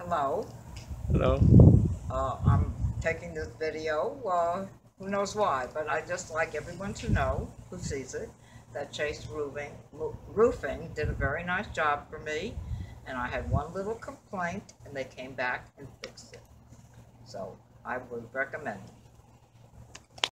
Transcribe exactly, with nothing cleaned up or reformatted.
Hello. Hello. Uh, I'm taking this video, uh, who knows why, but I just like everyone to know who sees it that Chase Roofing, Roofing did a very nice job for me, and I had one little complaint, and they came back and fixed it. So I would recommend it.